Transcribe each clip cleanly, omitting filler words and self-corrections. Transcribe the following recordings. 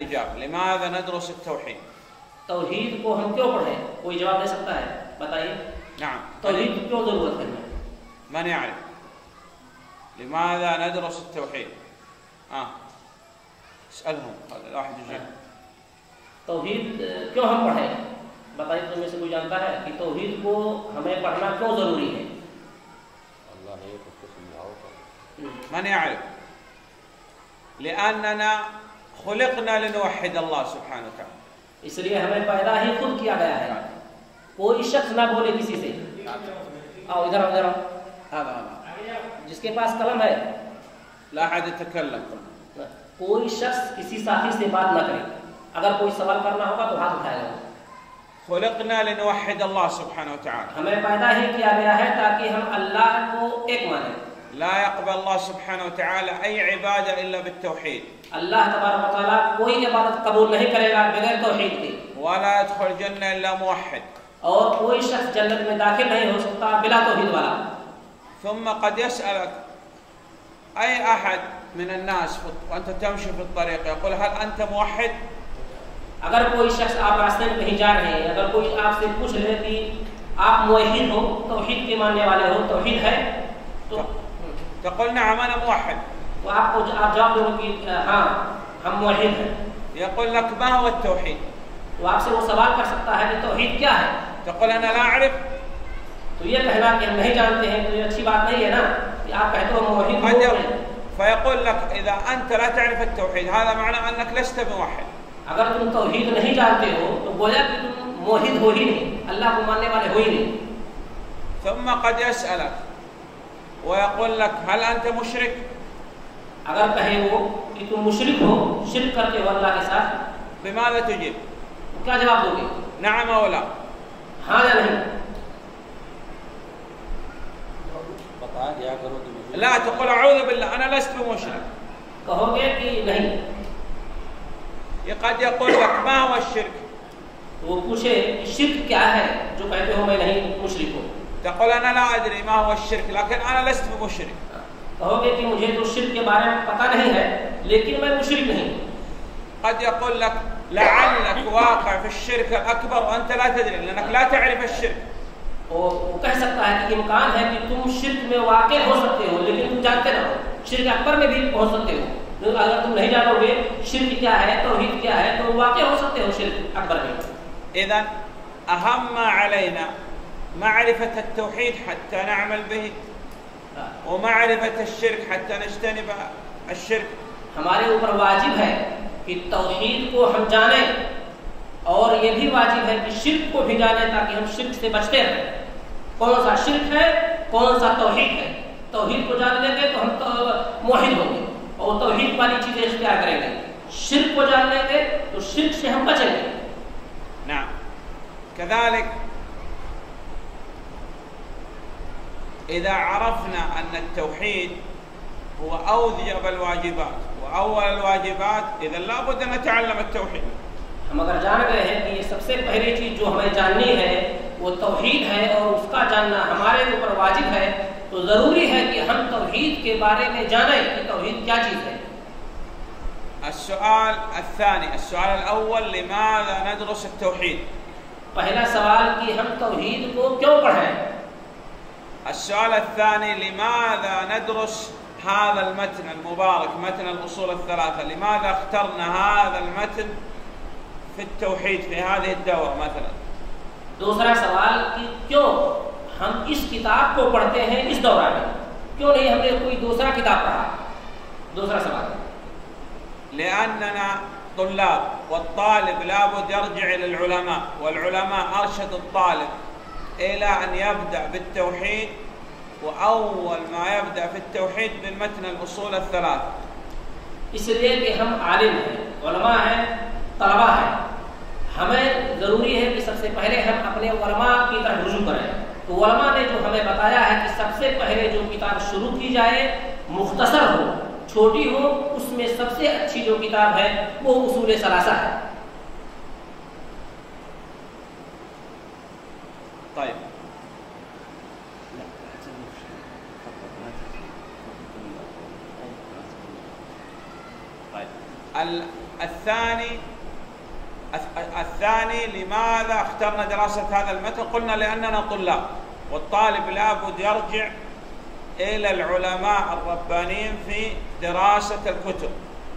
تجاب. لماذا ندرس التوحيد؟ तौहीद को हम क्यों पढ़ें? कोई जवाब दे सकता है? बताइए. نعم. तौहीद की क्यों जरूरत है हमें? من يعرف؟ لماذا ندرس التوحيد؟ اسألهم هذا واحد يجيب. तौहीद क्यों हम पढ़ें? बताइए. तुम में से कोई जानता है कि तौहीद को हमें पढ़ना क्यों जरूरी है? من يعرف؟ لأننا خلقنا لنوحد الله سبحانه وتعالى. इसलिए हमें पैदा ही खुद किया गया है. कोई शख्स ना बोले किसी से. आओ इधर आओ, इधर आओ. जिसके पास कलम है لا أحد يتكلم. कोई शख्स किसी साथी से बात ना करे. अगर कोई सवाल करना होगा तो हाथ उठाएगा. خلقنا لنوحد الله سبحانه وتعالى. हमें पैदा ही किया गया है ताकि हम अल्लाह को एक माने. لا يقبل الله سبحانه وتعالى أي عبادة إلا بالتوحيد. अल्लाह तबारक व तआला कोई इबादत कबूल नहीं करेगा बगैर तौहीद के. ولا يدخل الجنة إلا موحد. और कोई शख्स जन्नत में दाखिल नहीं हो सकता बिला तौहीद वाला. ثم قد يسألك أي أحد من الناس وأنت تمشي في الطريق يقول هل أنت موحد؟ अगर कोई शख्स आप रास्ते में कहीं जा रहे हैं, अगर कोई आपसे पूछ ले कि आप मुवहिद हो, तौहीद के मानने वाले हो, तौहीद है, तो تقول نعم أنا موحد. तो आपको आप जवाब दोगे कि हाँ हम मुवहिद हैं. يقول لك ما هو التوحيد؟ तो आपसे वो सवाल कर सकता है कि तौहीद क्या है? تقول أنا لا أعرف. तो ये कहना कि हम नहीं जानते हैं तो ये अच्छी बात नहीं है ना कि आप कहते हो मुवहिद हो. فيقول لك إذا أنت لا تعرف التوحيد هذا معناه أنك لست موحد. अगर तुम तौहीद नहीं जानते हो तो गोया कि तुम मुवहिद हो ही नहीं, अल्लाह को मानने वाले हो ही नहीं. ثم قد يسألك ويقول لك هل أنت مشرك؟ अगर कहे वो कि तुम मुशरिक हो, शिर्क करते हो अल्लाह के साथ, بماذا تجيب؟ तो क्या जवाब दोगे? نعم أو لا؟ हाँ या नहीं? لا تقول أعوذ بالله أنا لست بمشرك. कहोगे कि नहीं. قد يقول لك ما هو الشرك؟ वो पूछे शिर्क क्या है जो कहते हो मैं नहीं मुशरिक हूँ. تقول أنا لا أدري ما هو الشرك لكن أنا لست بمشرك. कहोगे कि मुझे तो शिर्क के बारे में पता नहीं है लेकिन मैं मुशरिक नहीं. قد يقول لك لعلك واقع في الشرك الأكبر وأنت لا تدري لأنك لا تعرف الشرك. वो कह सकता है कि इम्कान है कि तुम शिर्क में वाक़े हो सकते हो लेकिन तुम जानते ना हो. शिर्क अकबर में भी पहुंच सकते हो. अगर तुम नहीं जानोगे शिर्क क्या है, तौहीद क्या है, तो वाक़े हो सकते हो शिर्क अकबर में. إذن أهم ما علينا معرفة التوحيد حتى نعمل به ومعرفة الشرك حتى نجتنب الشرك. हमारे ऊपर वाजिब है कि तौहीद को हम जानें और ये भी वाजिब है कि शिर्क को भी जानें ताकि हम शिर्क से बचते रहें. कौन सा शिर्क है, कौन सा तौहीद है. तौहीद को जान लेंगे तो हम तो मुवहिद होंगे और तौहीद वाली चीजें इख्तियार करेंगे. शिर्क को जान लेंगे तो शिर्क से हम बचेंगे. نعم. كذلك إذا عرفنا أن التوحيد هو أوجب الواجبات وأول الواجبات إذا لابد أن نتعلم التوحيد. हम अगर जान गए हैं कि ये सबसे पहली चीज जो हमें जाननी है वो तौहीद है और उसका जानना हमारे ऊपर वाजिब है, तो जरूरी है कि हम तौहीद के बारे में जानें कि तौहीद क्या चीज है. السؤال الثاني. السؤال الأول لماذا ندرس التوحيد؟ पहला सवाल कि हम तौहीद को क्यों पढ़ें. السؤال الثاني لماذا ندرس هذا المتن المبارك متن الأصول الثلاثة؟ لماذا اخترنا هذا المتن في التوحيد في هذه الدورة مثلا؟ दूसरा सवाल कि क्यों हम इस किताब को पढ़ते हैं इस दौरा में, क्यों नहीं हमने कोई दूसरा किताब पढ़ा. दूसरा सवाल لأننا طلاب والطالب لابد يرجع إلى العلماء والعلماء أرشدوا الطالب إلى أن يبدأ بالتوحيد وأول ما يبدأ في التوحيد بالمتن الأصول الثلاثة. इसलिए कि हम आलिम हैं, उलमा हैं, तलबा हैं, हमें ज़रूरी है कि सबसे पहले हम अपने उलमा की तरफ रुजू करें. तो उलमा ने जो हमें बताया है कि सबसे पहले जो किताब शुरू की जाए मुख्तसर हो, छोटी हो, उसमें सबसे अच्छी जो किताब है वो उसूल सलासा है. طيب. الثاني لماذا اخترنا دراسة هذا المتن؟ قلنا لأننا طلاب، والطالب لابد يرجع إلى العلماء الربانيين في دراسة الكتب.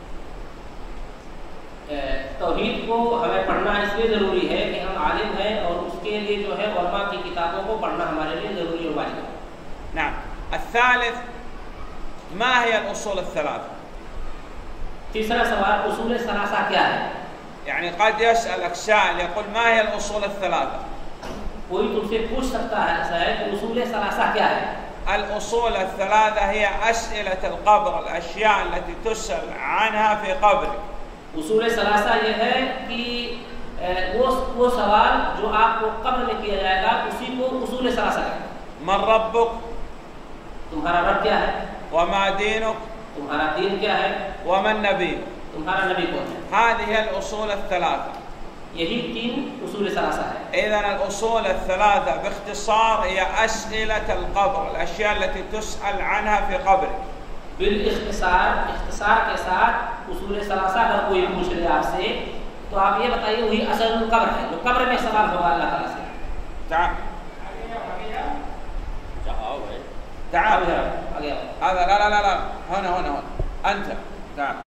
तौहीद को हमें पढ़ना इसलिए ज़रूरी है कि हम आलिम हैं और उसके लिए जो है उलमा की किताबों को पढ़ना हमारे लिए ज़रूरी और वाजिब है। نعم. الثالث ما هي الأصول الثلاثة؟ तीसरा सवाल उसूल सलासा क्या है? يعني قد يسألك سائل يقول ما هي الأصول الثلاثة؟ कोई तुमसे पूछ सकता है कि उसूल सलासा क्या है? الأصول الثلاثة هي أسئلة القبر، الأشياء التي تسأل عنها في قبرك. उसूल सलासा ये है कि वो सवाल जो आपको कब्र में किया जाएगा उसी को उसूल सलासा कहते हैं। मन रब्बुक, तुम्हारा रब क्या है? वमा दीनुक, तुम्हारा दीन क्या है? वमन नबी, तुम्हारा नबी कौन है? هذه الأصول الثلاثة. यही तीन उसूल सलासा है। إذن الأصول الثلاثة باختصار هي أسئلة القبر، الأشياء التي تسأل عنها في قبرك. بالاختصار के साथ उसूल सलासा अगर कोई पूछ ले आपसे तो आप ये बताइए वही असल कब्र है, जो कब्र में सवाल होगा अल्लाह ताला से। تعال تعال هذا لا هنا أنت تعال